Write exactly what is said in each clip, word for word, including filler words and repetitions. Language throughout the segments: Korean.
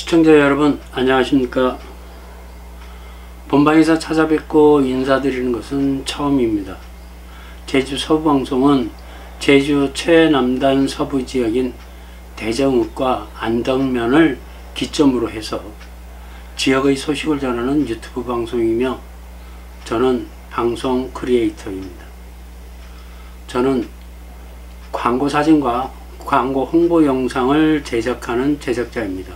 시청자 여러분 안녕하십니까. 본방에서 찾아뵙고 인사드리는 것은 처음입니다. 제주 서부방송은 제주 최남단 서부 지역인 대정읍과 안덕면을 기점으로 해서 지역의 소식을 전하는 유튜브 방송이며, 저는 방송 크리에이터입니다. 저는 광고 사진과 광고 홍보 영상을 제작하는 제작자입니다.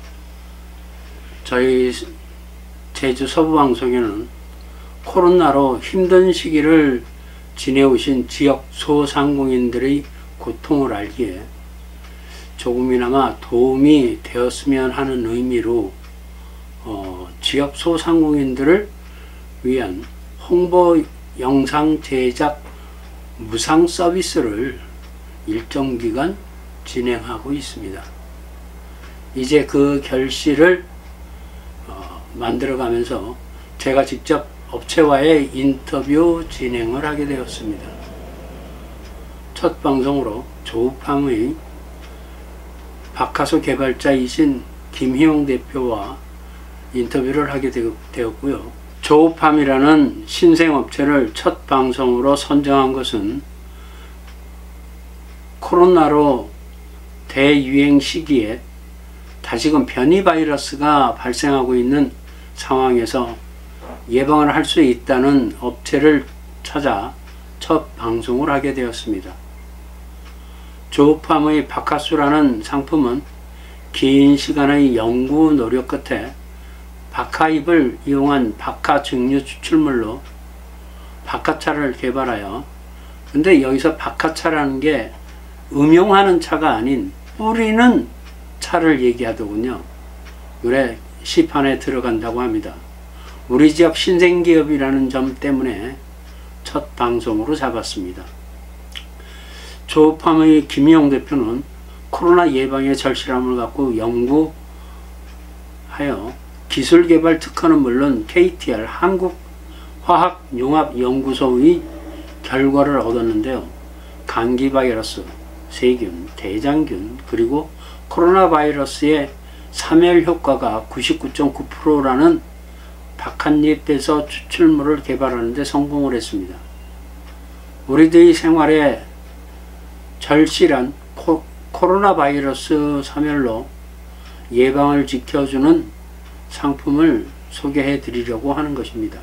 저희 제주 서부방송에는 코로나로 힘든 시기를 지내오신 지역 소상공인들의 고통을 알기에 조금이나마 도움이 되었으면 하는 의미로 어, 지역 소상공인들을 위한 홍보 영상 제작 무상 서비스를 일정 기간 진행하고 있습니다. 이제 그 결실을 어, 만들어가면서 제가 직접 업체와의 인터뷰 진행을 하게 되었습니다. 첫 방송으로 조우팜의 박하수 개발자이신 김희용 대표와 인터뷰를 하게 되었고요. 조우팜이라는 신생업체를 첫 방송으로 선정한 것은 코로나로 대유행 시기에 다시금 변이 바이러스가 발생하고 있는 상황에서 예방을 할 수 있다는 업체를 찾아 첫 방송을 하게 되었습니다. 조우팜의 박하수라는 상품은 긴 시간의 연구 노력 끝에 박하잎을 이용한 박하 증류 추출물로 박하차를 개발하여, 근데 여기서 박하차라는 게 음용하는 차가 아닌 뿌리는 차를 얘기하더군요. 그래 시판에 들어간다고 합니다. 우리 지역 신생기업이라는 점 때문에 첫 방송으로 잡았습니다. 조우팜의 김희용 대표는 코로나 예방의 절실함을 갖고 연구하여 기술개발 특허는 물론 케이티알 한국화학융합연구소의 결과를 얻었는데요. 감기 바이러스, 세균, 대장균, 그리고 코로나 바이러스의 사멸 효과가 구십구 점 구 퍼센트라는 박한잎 배서 추출물을 개발하는 데 성공을 했습니다. 우리들의 생활에 절실한 코, 코로나 바이러스 사멸로 예방을 지켜주는 상품을 소개해 드리려고 하는 것입니다.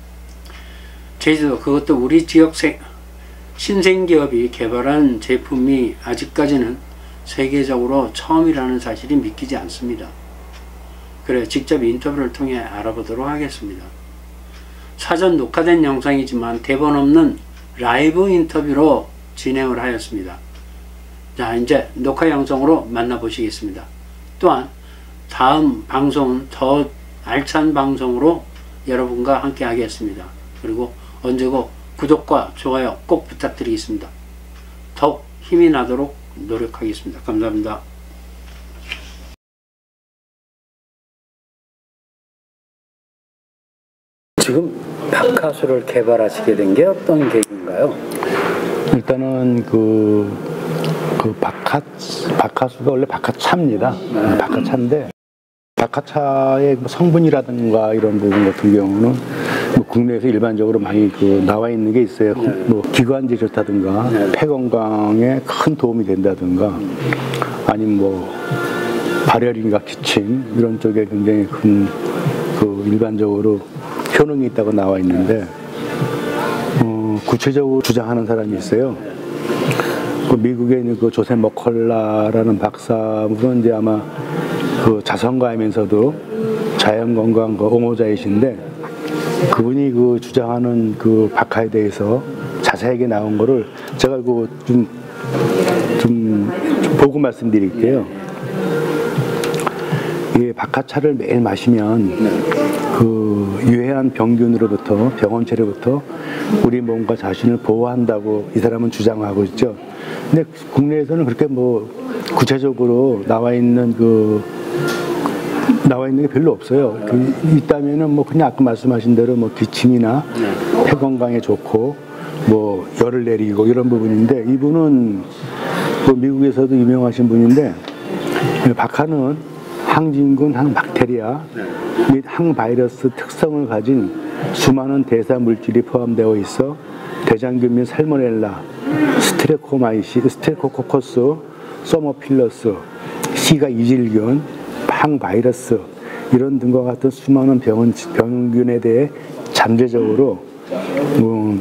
제주도, 그것도 우리 지역 생, 신생기업이 개발한 제품이 아직까지는 세계적으로 처음이라는 사실이 믿기지 않습니다. 그래 직접 인터뷰를 통해 알아보도록 하겠습니다. 사전 녹화된 영상이지만 대본 없는 라이브 인터뷰로 진행을 하였습니다. 자, 이제 녹화 영상으로 만나보시겠습니다. 또한 다음 방송은 더 알찬 방송으로 여러분과 함께 하겠습니다. 그리고 언제고 구독과 좋아요 꼭 부탁드리겠습니다. 더욱 힘이 나도록 노력하겠습니다. 감사합니다. 지금 박하수를 개발하시게 된 게 어떤 계기인가요? 일단은 그, 그 박하, 박하수가 원래 박하차입니다. 네. 박하차인데 박하차의 성분이라든가 이런 부분 같은 경우는 뭐 국내에서 일반적으로 많이 그 나와 있는 게 있어요. 네. 뭐 기관지 좋다든가 네. 폐 건강에 큰 도움이 된다든가 아니면 뭐 발열인가 기침 이런 쪽에 굉장히 큰 그 일반적으로 효능이 있다고 나와 있는데 어, 구체적으로 주장하는 사람이 있어요. 그 미국에 있는 그 조세 머컬라라는 박사분은 이제 아마 그 자선가이면서도 자연건강 그 옹호자이신데, 그분이 그 주장하는 그 박하에 대해서 자세하게 나온 거를 제가 그 좀, 좀, 좀 보고 말씀드릴게요. 이 박하차를 매일 마시면 그 유해한 병균으로부터, 병원체로부터 우리 몸과 자신을 보호한다고 이 사람은 주장하고 있죠. 근데 국내에서는 그렇게 뭐 구체적으로 나와 있는 그 나와 있는 게 별로 없어요. 그 있다면은 뭐 그냥 아까 말씀하신 대로 뭐 기침이나 폐 건강에 좋고 뭐 열을 내리고 이런 부분인데, 이분은 그 미국에서도 유명하신 분인데, 박하는 항진균, 항박테리아 및 항바이러스 특성을 가진 수많은 대사 물질이 포함되어 있어 대장균 및 살모넬라, 스트레코마이시, 스트레코코커스, 소모필러스, C가 이질균, 항바이러스 이런 등과 같은 수많은 병원, 병균에 대해 잠재적으로 음,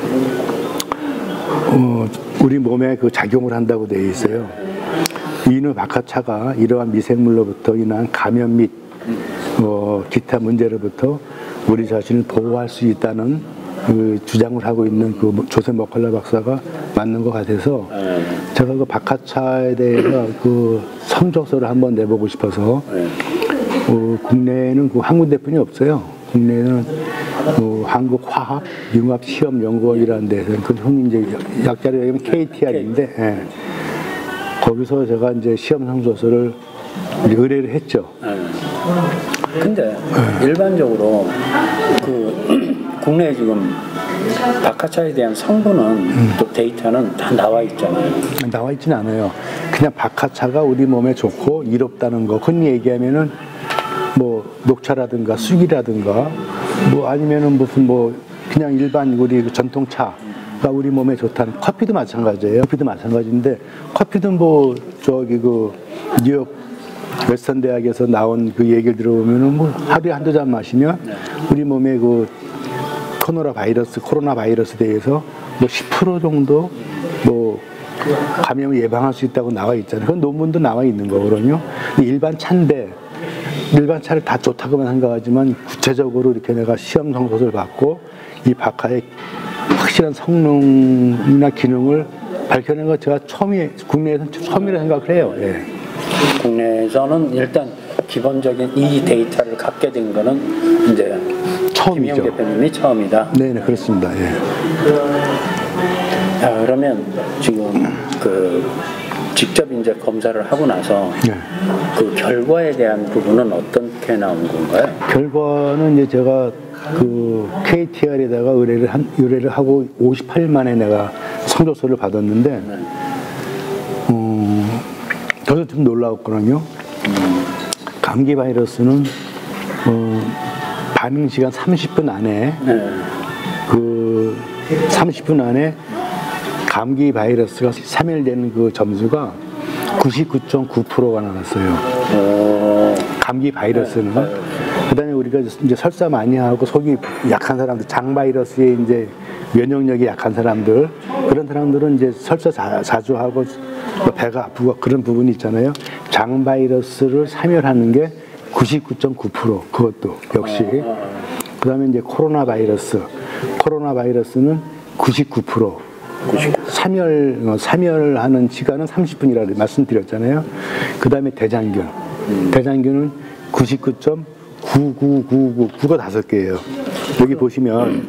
어, 우리 몸에 그 작용을 한다고 되어 있어요. 이누 박하차가 이러한 미생물로부터 인한 감염 및 어, 기타 문제로부터 우리 자신을 보호할 수 있다는 그 주장을 하고 있는 그 조셉 머컬러 박사가 맞는 것 같아서 제가 그 박하차에 대해서 그 성적서를 한번 내보고 싶어서 어, 국내에는 그 한 군데뿐이 없어요. 국내에는 어, 한국화학 융합시험연구원이라는 데서 그 흔히 이제 약자로 얘기하면 케이티알인데 예. 거기서 제가 이제 시험 성적서를 이제 의뢰를 했죠. 근데 일반적으로 그 국내에 지금 박하차에 대한 성분은 음. 또 데이터는 다 나와 있잖아요. 나와 있지는 않아요. 그냥 박하차가 우리 몸에 좋고 이롭다는 거. 흔히 얘기하면은 뭐 녹차라든가 쑥이라든가 뭐 아니면은 무슨 뭐 그냥 일반 우리 전통차가 우리 몸에 좋다는 커피도 마찬가지예요. 커피도 마찬가지인데 커피도 뭐 저기 그 뉴욕 웨스턴 대학에서 나온 그 얘기를 들어보면은 뭐 하루에 한두 잔 마시면 우리 몸에 그 코로나 바이러스, 코로나 바이러스에 대해서 뭐 십 퍼센트 정도 뭐 감염을 예방할 수 있다고 나와 있잖아요. 그건 논문도 나와 있는 거거든요. 일반 차인데 일반 차를 다 좋다고만 생각하지만 구체적으로 이렇게 내가 시험 성적을 받고 이 박하의 확실한 성능이나 기능을 밝혀낸 거 제가 처음이 국내에서는 처음이라 생각을 해요. 예. 국내에서는 일단 기본적인 이 데이터를 갖게 된 거는 이제 처음이죠. 김영 대표님이 처음이다. 네네 그렇습니다. 예. 자, 그러면 지금 그 직접 이제 검사를 하고 나서 네. 그 결과에 대한 부분은 어떻게 나온 건가요? 결과는 이제 제가 그 케이티알에다가 의뢰를 한 의뢰를 하고 오십팔 일 만에 내가 성적서를 받았는데, 네. 음, 저도 좀 놀라웠거든요. 음. 감기 바이러스는 어, 반응 시간 삼십 분 안에 네. 그 삼십 분 안에 감기 바이러스가 사멸되는 그 점수가 구십구 점 구 퍼센트가 나왔어요. 오. 감기 바이러스는. 네. 그다음에 우리가 이제 설사 많이 하고 속이 약한 사람들, 장 바이러스에 이제 면역력이 약한 사람들, 그런 사람들은 이제 설사 자, 자주 하고 배가 아프고 그런 부분이 있잖아요. 장 바이러스를 사멸하는 게 구십구 점 구 퍼센트 그것도 역시. 그다음에 이제 코로나 바이러스, 코로나 바이러스는 구십구 퍼센트. 사멸, 사멸하는 시간은 삼십 분이라고 말씀드렸잖아요. 그 다음에 대장균. 음. 대장균은 구십구 점 구구구구, 구가 다섯 개예요. 여기 보시면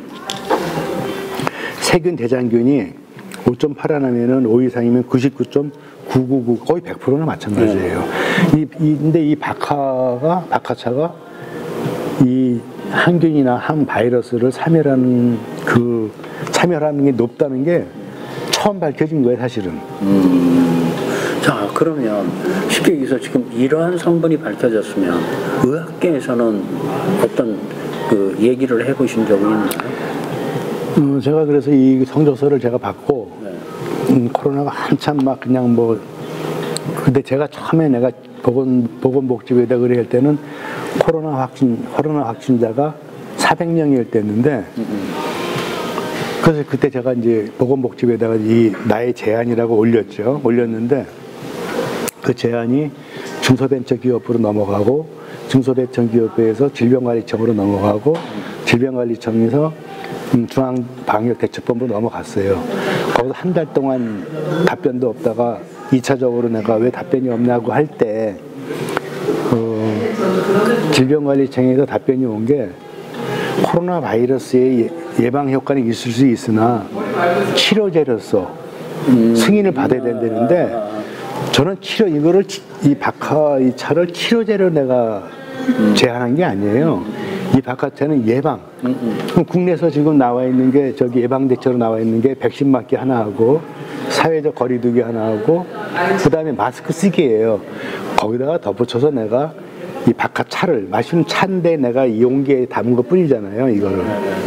세균 대장균이 오 점 팔 하나면은 오 이상이면 구십구 점 구구구, 거의 백 퍼센트나 마찬가지예요. 네. 이, 이, 근데 이 박하가, 박하차가 이 항균이나 항바이러스를 사멸하는 그, 사멸하는 게 높다는 게 처음 밝혀진 거예요, 사실은. 음. 자, 그러면 쉽게 얘기해서 지금 이러한 성분이 밝혀졌으면 의학계에서는 어떤 그 얘기를 해보신 적이 있나요? 음, 제가 그래서 이 성적서를 제가 받고 네. 음, 코로나가 한참 막 그냥 뭐 근데 제가 처음에 내가 보건 보건복지부에다 의뢰할 때는 코로나 확진 코로나 확진자가 사백 명일 때였는데. 음. 그래서 그때 제가 이제 보건복지부에다가 이 나의 제안이라고 올렸죠. 올렸는데 그 제안이 중소벤처기업부로 넘어가고 중소벤처기업부에서 질병관리청으로 넘어가고 질병관리청에서 중앙방역대책본부로 넘어갔어요. 거기서 한 달 동안 답변도 없다가 이 차적으로 내가 왜 답변이 없냐고 할 때 어, 질병관리청에서 답변이 온 게 코로나 바이러스의 예방 효과는 있을 수 있으나 치료제로서 음. 승인을 받아야 된다는데 저는 치료 이거를 이 박하 이 차를 치료제로 내가 음. 제안한 게 아니에요. 이 박하차는 예방. 음. 그럼 국내에서 지금 나와 있는 게 저기 예방대처로 나와 있는 게 백신 맞기 하나 하고 사회적 거리두기 하나 하고 그 다음에 마스크 쓰기예요. 거기다가 덧붙여서 내가 이 박하차를 마시는 차인데 내가 이 용기에 담은 거 뿐이잖아요. 이거를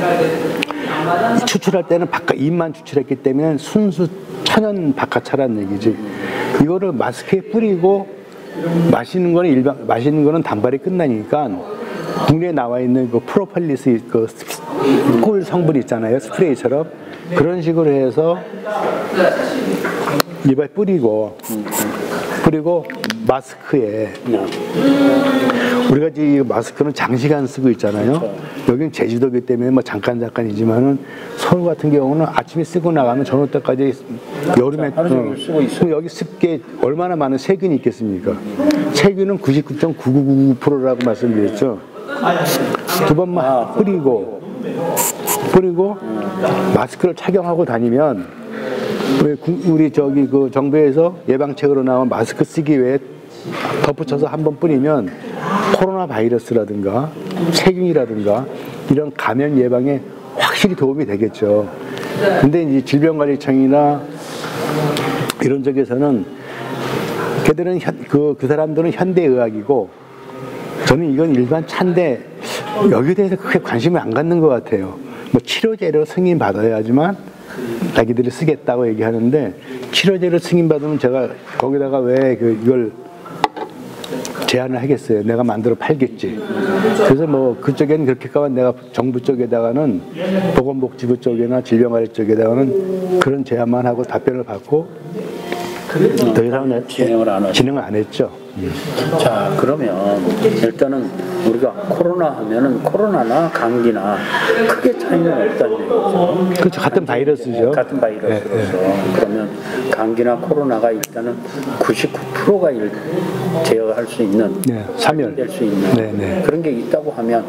추출할 때는 박하 잎만 추출했기 때문에 순수 천연 박하차라는 얘기지. 이거를 마스크에 뿌리고 마시는 거는 일반 마시는 거는 단발이 끝나니까 국내에 나와 있는 그 프로폴리스 그 꿀 성분 있잖아요. 스프레이처럼 그런 식으로 해서 입에 뿌리고 뿌리고 마스크에 우리가 이 마스크는 장시간 쓰고 있잖아요. 여기는 제주도기 때문에 뭐 잠깐 잠깐이지만은 서울 같은 경우는 아침에 쓰고 나가면 저녁 때까지 여름에 하루 쓰고 있어요. 여기 습기에 얼마나 많은 세균이 있겠습니까? 세균은 구십구 점 구구구구 퍼센트라고 말씀드렸죠. 두 번만 뿌리고 뿌리고 마스크를 착용하고 다니면 우리, 우리 저기 그 정부에서 예방책으로 나온 마스크 쓰기 외에 덧붙여서 한 번 뿌리면 코로나 바이러스라든가 세균이라든가 이런 감염 예방에 확실히 도움이 되겠죠. 근데 이제 질병관리청이나 이런 쪽에서는 걔들은 현, 그, 그 사람들은 현대의학이고 저는 이건 일반 차인데 여기에 대해서 크게 관심을 안 갖는 것 같아요. 뭐 치료제로 승인 받아야지만 자기들이 쓰겠다고 얘기하는데 치료제로 승인 받으면 제가 거기다가 왜 그 이걸 제안을 하겠어요. 내가 만들어 팔겠지. 그래서 뭐 그쪽에는 그렇게 가면 내가 정부 쪽에다가는 보건복지부 쪽이나 질병관리 쪽에다가는 그런 제안만 하고 답변을 받고 더 이상은 진행을 안 하죠. 진행을 안 했죠. 자, 그러면 일단은 우리가 코로나 하면은 코로나나 감기나 크게 차이는 없다는 얘기죠. 그렇죠. 같은 바이러스죠. 같은 바이러스로서. 네, 네. 그러면 감기나 코로나가 일단은 구십구 퍼센트가 일, 제어할 수 있는, 네, 사멸 될 수 있는 네, 네. 그런 게 있다고 하면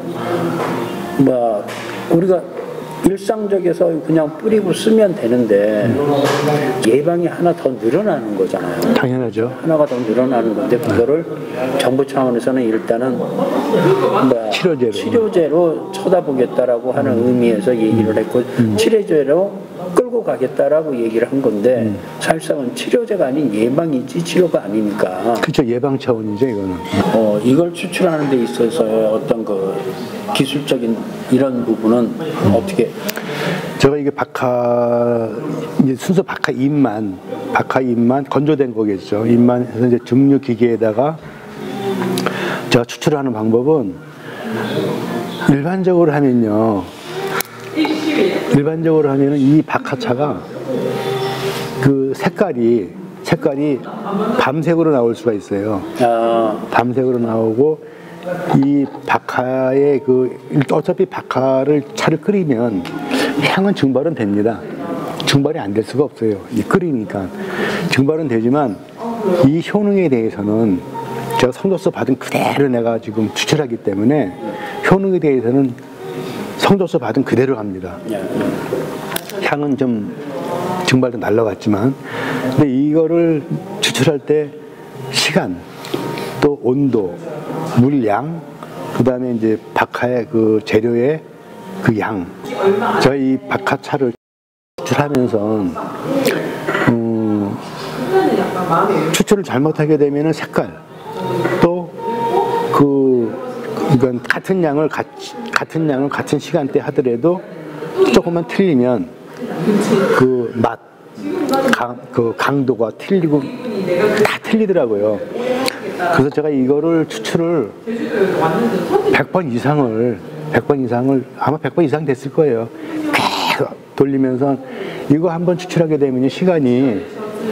뭐 우리가 일상적에서 그냥 뿌리고 쓰면 되는데 예방이 하나 더 늘어나는 거잖아요. 당연하죠. 하나가 더 늘어나는 건데 그거를 정부 차원에서는 일단은 뭐 치료제로. 치료제로 쳐다보겠다라고 하는 음. 의미에서 얘기를 했고 음. 치료제로 끌고 가겠다라고 얘기를 한 건데 음. 사실상은 치료제가 아닌 예방이지 치료가 아니니까. 그렇죠. 예방 차원이죠 이거는. 어, 이걸 추출하는 데 있어서의 어떤 그 기술적인 이런 부분은 음. 어떻게? 제가 이게 박하 이제 순수 박하 잎만 박하 잎만 건조된 거겠죠. 잎만 해서 이제 증류 기계에다가 제가 추출하는 방법은 일반적으로 하면요. 일반적으로 하면은 이 박하차가 그 색깔이 색깔이 밤색으로 나올 수가 있어요. 아. 밤색으로 나오고 이 박하의 그 어차피 박하를 차를 끓이면 향은 증발은 됩니다. 증발이 안 될 수가 없어요. 이 끓이니까 증발은 되지만 이 효능에 대해서는 제가 성적서 받은 그대로 내가 지금 추출하기 때문에 효능에 대해서는 성적서 받은 그대로 합니다. 향은 좀 증발도 날라갔지만 근데 이거를 추출할 때 시간 또 온도 물량 그 다음에 이제 박하의 그 재료의 그 양 제가 이 박하차를 추출하면서 음, 추출을 잘못하게 되면은 색깔 또 그 이건 같은 양을 같이, 같은 양을 같은 시간대 하더라도 조금만 틀리면 그 맛, 강, 그 강도가 틀리고 다 틀리더라고요. 그래서 제가 이거를 추출을 백 번 이상을 백 번 이상을 아마 백 번 이상 됐을 거예요. 계속 돌리면서 이거 한번 추출하게 되면 시간이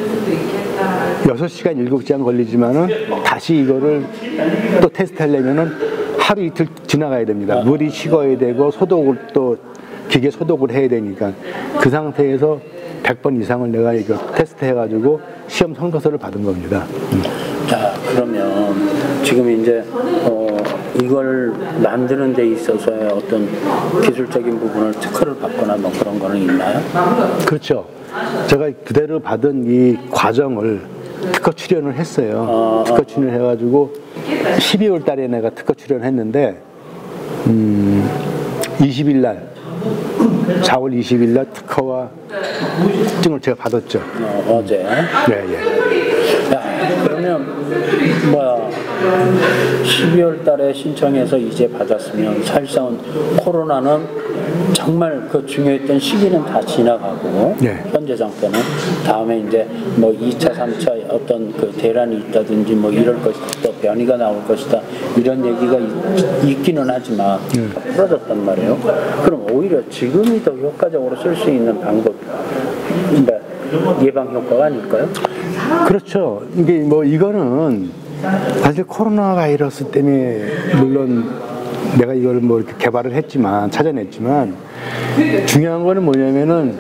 여섯 시간 일곱 시간 걸리지만은 다시 이거를 또 테스트 하려면은 하루 이틀 지나가야 됩니다. 물이 식어야 되고 소독을 또 기계 소독을 해야 되니까 그 상태에서 백 번 이상을 내가 이거 테스트 해가지고 시험 성적서를 받은 겁니다. 음. 자, 그러면 지금 이제 어, 이걸 만드는 데 있어서의 어떤 기술적인 부분을 특허를 받거나 뭐 그런 거는 있나요? 그렇죠. 제가 그대로 받은 이 과정을 특허 출연을 했어요. 아, 특허 출연을 해가지고 십이월 달에 내가 특허 출연을 했는데 음, 이십 일 날 사월 이십 일 날 특허와 증을 제가 받았죠. 어, 어제. 네, 예. 야, 그러면 뭐야 십이월 달에 신청해서 이제 받았으면 사실상 코로나는 정말 그 중요했던 시기는 다 지나가고 네. 현재 상태는 다음에 이제 뭐 이 차, 삼 차 어떤 그 대란이 있다든지 뭐 이럴 것이다, 또 변이가 나올 것이다 이런 얘기가 있, 있기는 하지만 네. 풀어졌단 말이에요. 그럼 오히려 지금이 더 효과적으로 쓸 수 있는 방법, 그러니까 예방 효과가 아닐까요? 그렇죠. 이게 뭐 이거는 사실 코로나 바이러스 때문에 물론 내가 이걸 뭐 이렇게 개발을 했지만 찾아냈지만 중요한 거는 뭐냐면은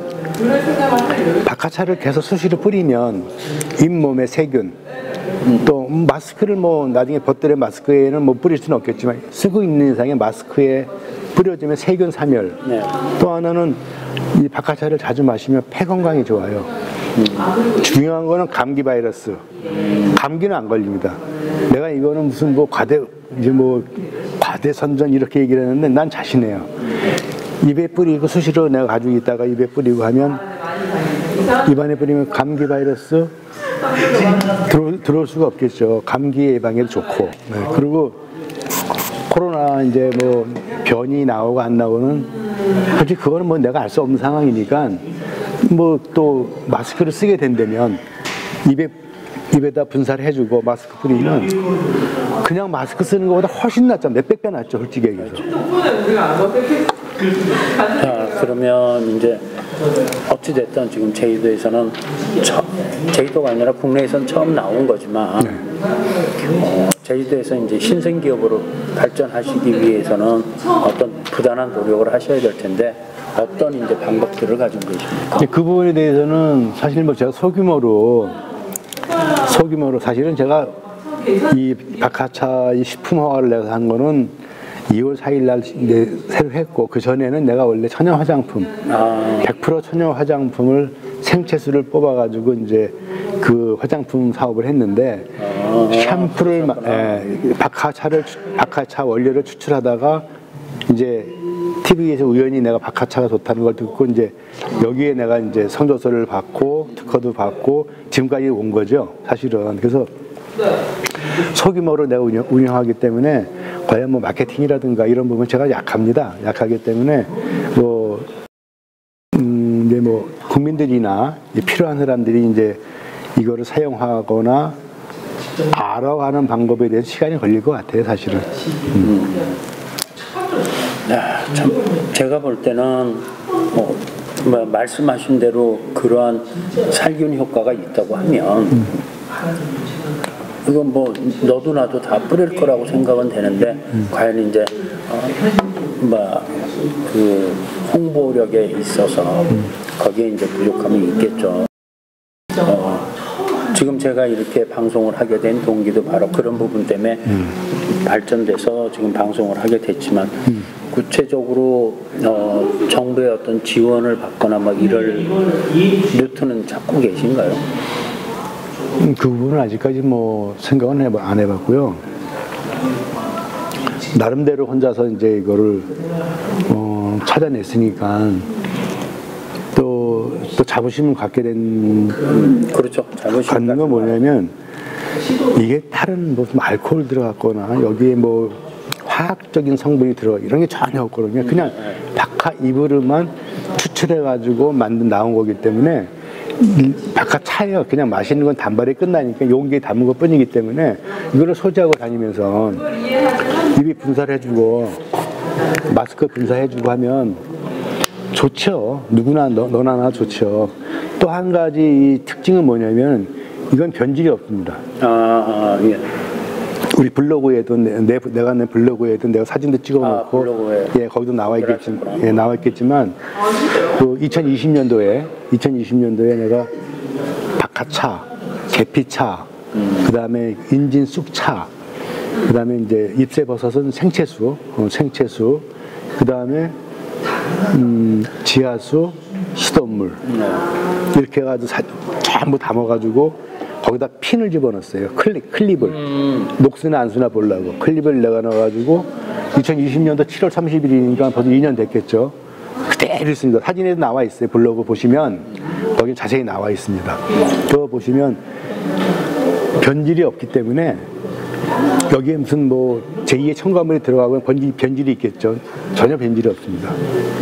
박하차를 계속 수시로 뿌리면 잇몸에 세균 또 마스크를 뭐 나중에 벗더래 마스크에는 뭐 뿌릴 수는 없겠지만 쓰고 있는 이상의 마스크에 뿌려주면 세균 사멸. 네. 또 하나는 이 박하차를 자주 마시면 폐 건강이 좋아요. 음. 중요한 거는 감기 바이러스. 감기는 안 걸립니다. 내가 이거는 무슨 뭐 과대 이제 뭐 과대 선전 이렇게 얘기를 했는데 난 자신해요. 입에 뿌리고 수시로 내가 가지고 있다가 입에 뿌리고 하면 입안에 뿌리면 감기 바이러스 들어, 들어올 수가 없겠죠. 감기 예방에도 좋고. 네. 그리고 코로나 이제 뭐 변이 나오고 안 나오는 솔직히 그거는 뭐 내가 알 수 없는 상황이니까 뭐 또 마스크를 쓰게 된다면 입에 입에다 분사를 해주고 마스크 뿌리면 그냥 마스크 쓰는 것보다 훨씬 낫죠. 몇백 배 낫죠. 솔직히 얘기해서. 자, 그러면 이제 어찌됐든 지금 제주도에서는 처, 제주도가 아니라 국내에서는 처음 나온 거지만 네. 어, 제주도에서 이제 신생기업으로 발전하시기 위해서는 어떤 부단한 노력을 하셔야 될 텐데 어떤 이제 방법들을 가지고 계십니까? 그 부분에 대해서는 사실 뭐 제가 소규모로 소규모로 사실은 제가 이 박하차 이 식품화를 내가 한 거는 이월 사일 날 이제 새로 했고 그 전에는 내가 원래 천연 화장품 아. 백 퍼센트 천연 화장품을 생채수를 뽑아가지고 이제 그 화장품 사업을 했는데 아. 샴푸를 마, 예, 박하차를 박하차 원료를 추출하다가 이제 티비에서 우연히 내가 박하차가 좋다는 걸 듣고 이제 여기에 내가 이제 성적서를 받고 특허도 받고 지금까지 온 거죠 사실은. 그래서 소규모로 내가 운영, 운영하기 때문에 과연 뭐 마케팅이라든가 이런 부분 제가 약합니다. 약하기 때문에 뭐, 음, 이제 뭐 국민들이나 필요한 사람들이 이제 이거를 사용하거나 알아가는 방법에 대한 시간이 걸릴 것 같아요, 사실은. 음. 야, 참 제가 볼 때는 뭐, 뭐 말씀하신 대로 그러한 살균 효과가 있다고 하면. 음. 이건 뭐 너도 나도 다 뿌릴 거라고 생각은 되는데 음. 과연 이제 어, 뭐 그 홍보력에 있어서 음. 거기에 이제 부족함이 있겠죠. 어, 지금 제가 이렇게 방송을 하게 된 동기도 바로 그런 부분 때문에 음. 발전돼서 지금 방송을 하게 됐지만 음. 구체적으로 어, 정부의 어떤 지원을 받거나 뭐 이럴 루트는 찾고 계신가요? 그 부분은 아직까지 뭐 생각은 해봐, 안 해봤고요. 나름대로 혼자서 이제 이거를 어, 찾아냈으니까 또, 또 자부심을 갖게 된 음, 그렇죠. 자부심 갖는 건 뭐냐면 이게 다른 무슨 알코올 들어갔거나 여기에 뭐 화학적인 성분이 들어가 이런 게 전혀 없거든요. 그냥 박하 이브르만 추출해가지고 만든 나온 거기 때문에 박하차예요. 그냥 마시는 건 단발에 끝나니까 용기에 담은 것 뿐이기 때문에 이거를 소지하고 다니면서 입이 분사를 해주고 마스크 분사해주고 하면 좋죠. 누구나 너, 너나 나 좋죠. 또 한 가지 이 특징은 뭐냐면 이건 변질이 없습니다. 아, 아 예. 우리 블로그에도 내, 내, 내가 내 블로그에도 내가 사진도 찍어놓고 아, 예 거기도 나와 있겠지만 예 나와 있겠지만 그 이천이십 년도에 이천이십 년도에 내가 박하차, 계피차, 음. 그 다음에 인진 쑥차, 그 다음에 이제 잎새버섯은 생채수, 어, 생채수, 그 다음에 음, 지하수, 시돛물 네. 이렇게 해가지고 사, 전부 담아가지고. 거기다 핀을 집어넣었어요. 클립, 클립을. 음. 녹스나 안수나 보려고. 클립을 내가 넣어가지고 이천이십 년도 칠월 삼십일이니까 벌써 이 년 됐겠죠. 그대로 있습니다. 사진에도 나와 있어요. 블로그 보시면 거기 자세히 나와 있습니다. 그거 보시면 변질이 없기 때문에 여기에 무슨 뭐 제이의 첨가물이 들어가고 변질, 변질이 있겠죠. 전혀 변질이 없습니다.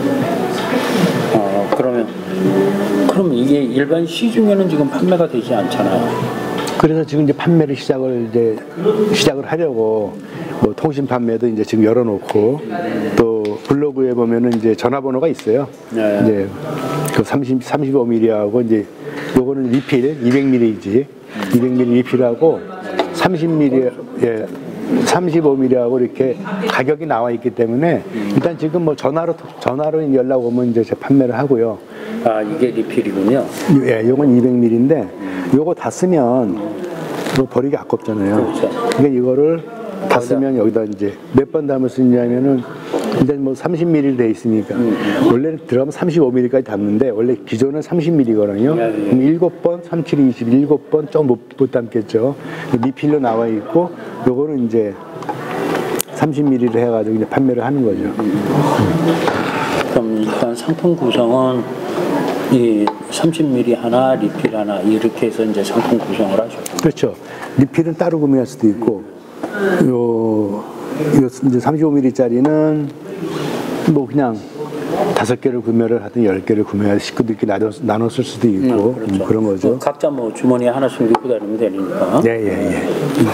어, 그러면 그럼 이게 일반 시중에는 지금 판매가 되지 않잖아요. 그래서 지금 이제 판매를 시작을 이제 시작을 하려고 뭐 통신 판매도 이제 지금 열어놓고 또 블로그에 보면은 이제 전화번호가 있어요. 네. 이제 그 삼십, 삼십오 밀리리터하고 이제 요거는 리필 이백 밀리리터지. 이백 밀리리터 리필하고 삼십 밀리리터 예. 삼십오 밀리리터하고 이렇게 가격이 나와 있기 때문에 일단 지금 뭐 전화로 전화로 연락 오면 이제 제가 판매를 하고요. 아, 이게 리필이군요. 예, 요건 이백 밀리리터인데 요거 다 쓰면 이거 버리기 아깝잖아요. 그렇죠. 그러니까 이거를 다 쓰면 여기다 이제 몇 번 담을 수 있냐면은 일단 뭐 삼십 밀리리터 돼 있으니까 음. 원래는 들어가면 삼십오 밀리리터까지 담는데 원래 기존은 삼십 밀리리터거든요. 네, 네. 그럼 일곱 번, 삼, 칠, 이십, 일곱 번 좀 못 못 담겠죠. 리필로 나와 있고 요거는 이제 삼십 밀리리터 해가지고 이제 판매를 하는 거죠. 음. 그럼 일단 상품 구성은 이 삼십 밀리리터 하나, 리필 하나 이렇게 해서 이제 상품 구성을 하죠. 그렇죠. 리필은 따로 구매할 수도 있고, 요, 요 이제 삼십오 밀리리터짜리는 뭐 그냥 다섯 개를 구매를 하든 열 개를 구매해서 식구들끼리 나눠, 나눠 쓸 수도 있고, 음, 그렇죠. 음, 그런 거죠. 어, 각자 뭐 주머니에 하나씩 넣고 다니면 되니까. 예, 예, 예. 음.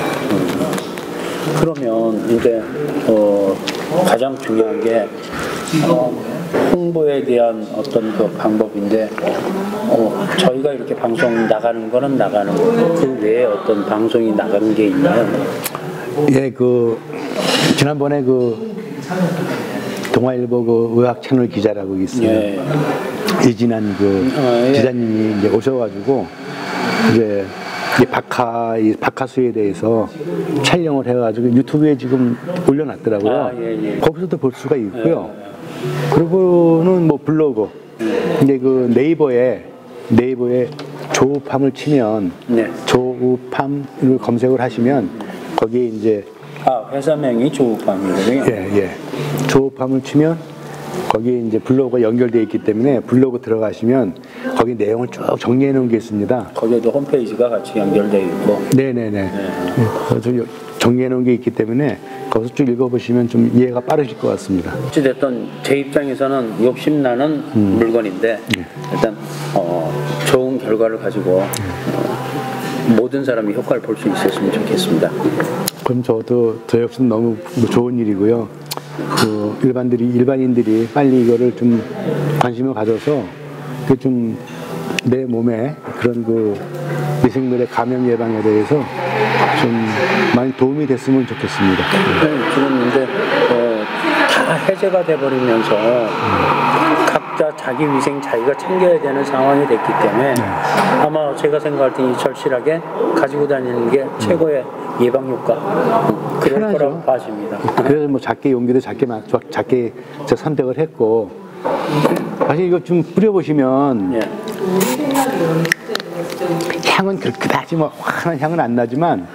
그러면 이제 어, 가장 중요한 게 어, 홍보에 대한 어떤 그 방법인데 어, 저희가 이렇게 방송 나가는 거는 나가는 거고 그 외에 어떤 방송이 나가는 게 있나요? 예, 그 지난번에 그 동아일보 그 의학 채널 기자라고 있어요. 예. 이진한 그 어, 예. 기자님이 이제 오셔가지고 이제 이 박하 이 박하수에 대해서 촬영을 해가지고 유튜브에 지금 올려놨더라고요. 아, 예, 예. 거기서도 볼 수가 있고요. 그리고는 뭐 블로그, 근데 그 네이버에 네이버에 조우팜을 치면 네. 조우팜을 검색을 하시면 거기에 이제 아, 회사명이 조우팜이거든요. 예, 예. 조우팜을 치면 거기에 이제 블로그가 연결되어 있기 때문에 블로그 들어가시면 거기 내용을 쭉 정리해 놓은 게 있습니다. 거기에도 홈페이지가 같이 연결되어 있고. 네네네. 네. 네. 정리해 놓은 게 있기 때문에 거기서 쭉 읽어보시면 좀 이해가 빠르실 것 같습니다. 어찌됐든 제 입장에서는 욕심나는 음. 물건인데 네. 일단 어, 좋은 결과를 가지고 어, 모든 사람이 효과를 볼 수 있었으면 좋겠습니다. 그럼 저도 저 역시 너무 좋은 일이고요. 그 일반들이 일반인들이 빨리 이거를 좀 관심을 가져서 그 좀 내 몸에 그런 그 미생물의 감염 예방에 대해서 좀 많이 도움이 됐으면 좋겠습니다. 네, 지금 이제 어, 다 해제가 돼버리면서 음. 각자 자기 위생 자기가 챙겨야 되는 상황이 됐기 때문에 네. 아마 제가 생각할 때 이 절실하게 가지고 다니는 게 음. 최고의 예방 효과 그럴 편하죠. 거라고 봐집니다. 그래서 뭐 작게 용기도 작게 작게 선택을 했고 사실 이거 좀 뿌려보시면. 예. 향은 그다지 뭐 화한 향은 안 나지만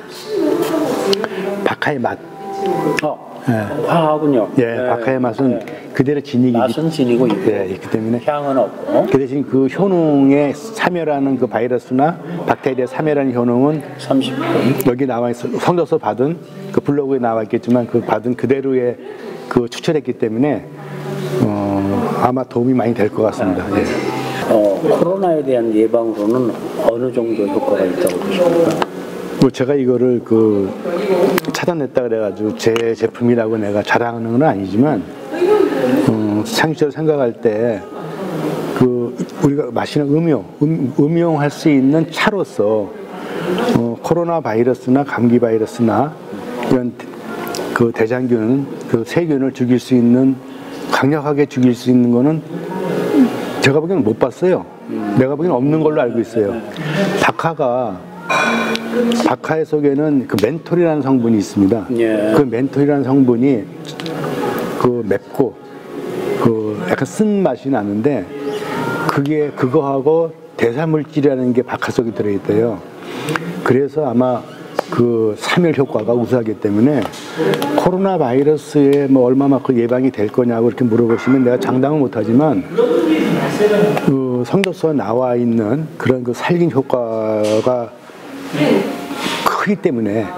박하의 맛. 어, 네. 화하군요. 예, 네. 박하의 맛은 네. 그대로 진익이. 맛은 진이고 있고. 예, 있기 때문에 향은 없고. 그 대신 그 효능에 참여라는 그 바이러스나 박테리아 참여라는 효능은 삼십 분. 여기 나와 있어 성적서 받은 그 블로그에 나와 있겠지만 그 받은 그대로의 그 추천했기 때문에 어, 아마 도움이 많이 될 것 같습니다. 예. 어, 코로나에 대한 예방으로는 어느 정도 효과가 있다고 보십니까? 뭐 제가 이거를 그 찾아냈다 그래가지고 제 제품이라고 내가 자랑하는 건 아니지만 음, 상식적으로 생각할 때 그 우리가 마시는 음용, 음, 음용할 수 있는 차로서 어, 코로나 바이러스나 감기 바이러스나 이런 그 대장균, 그 세균을 죽일 수 있는 강력하게 죽일 수 있는 거는 제가 보기에는 못 봤어요. 음. 내가 보기에는 없는 걸로 알고 있어요. 박하가 박하의 속에는 그 멘톨이라는 성분이 있습니다. 예. 그 멘톨이라는 성분이 그 맵고 그 약간 쓴 맛이 나는데 그게 그거하고 대사물질이라는 게 박하 속에 들어있대요. 그래서 아마 그 삼일 효과가 우수하기 때문에 코로나 바이러스에 뭐 얼마만큼 예방이 될 거냐고 이렇게 물어보시면 내가 장담은 못하지만 그 성적서에 나와 있는 그런 그 살균 효과가 크기 때문에 그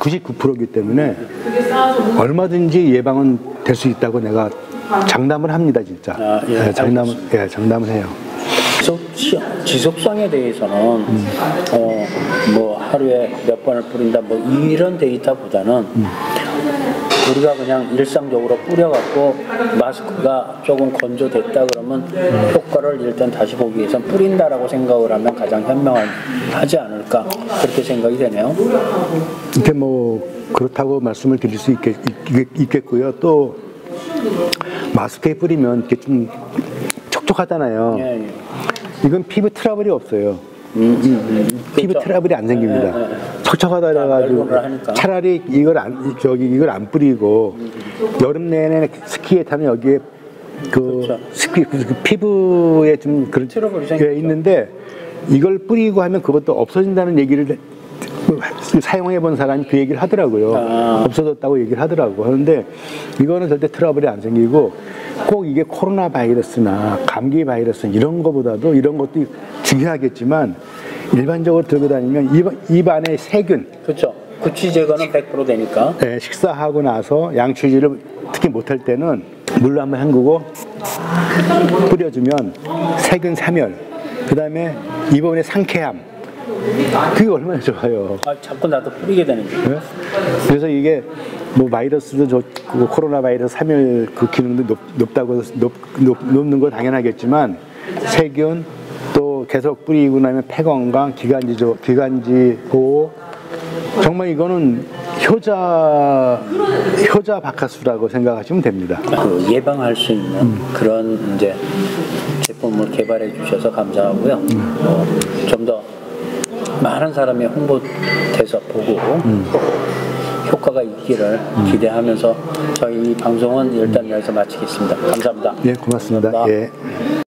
구십구 퍼센트이기 때문에 얼마든지 예방은 될 수 있다고 내가 장담을 합니다, 진짜. 아, 예, 네, 장담을, 예, 장담을 해요. 지속, 지속성에 대해서는 음. 어, 뭐 하루에 몇 번을 뿌린다 뭐 이런 데이터보다는 음. 우리가 그냥 일상적으로 뿌려갖고 마스크가 조금 건조됐다 그러면 음. 효과를 일단 다시 보기 위해서 뿌린다라고 생각을 하면 가장 현명하지 않을까 그렇게 생각이 되네요. 이렇게 뭐 그렇다고 말씀을 드릴 수 있겠, 있겠고요. 또 마스크에 뿌리면 이렇게 좀 촉촉하잖아요. 예, 예. 이건 피부 트러블이 없어요. 음, 음, 음. 피부 그렇죠. 트러블이 안 생깁니다. 예, 예. 촉촉하다 그래가지고 차라리 이걸 안 저기 이걸 안 뿌리고 음, 음. 여름 내내 스키에 타면 여기에 그 그렇죠. 스키 그 피부에 좀 그런 트러블이 예, 있는데 이걸 뿌리고 하면 그것도 없어진다는 얘기를 사용해 본 사람이 그 얘기를 하더라고요. 아. 없어졌다고 얘기를 하더라고. 그런데 이거는 절대 트러블이 안 생기고 꼭 이게 코로나 바이러스나 감기 바이러스 이런 거보다도 이런 것도 중요하겠지만 일반적으로 들고 다니면 입, 입 안에 세균. 그렇죠. 구취 제거는 백 퍼센트 되니까. 네, 식사하고 나서 양치질을 특히 못할 때는 물로 한번 헹구고 뿌려주면 세균 사멸. 그 다음에 입안의 상쾌함. 그게 얼마나 좋아요. 아, 자꾸 나도 뿌리게 되는 거예요. 네? 그래서 이게 뭐 바이러스도 좋고 코로나 바이러스 사멸 그 기능도 높, 높다고 높, 높, 높는 거 당연하겠지만 세균 또 계속 뿌리고 나면 폐 건강, 기관지 조, 기관지 보호 정말 이거는 효자 효자 바카스라고 생각하시면 됩니다. 그 예방할 수 있는 음. 그런 이제 제품을 개발해 주셔서 감사하고요. 음. 어, 좀 더 많은 사람이 홍보돼서 보고 음. 효과가 있기를 음. 기대하면서 저희 방송은 일단 여기서 마치겠습니다. 감사합니다. 네, 고맙습니다. 감사합니다. 예.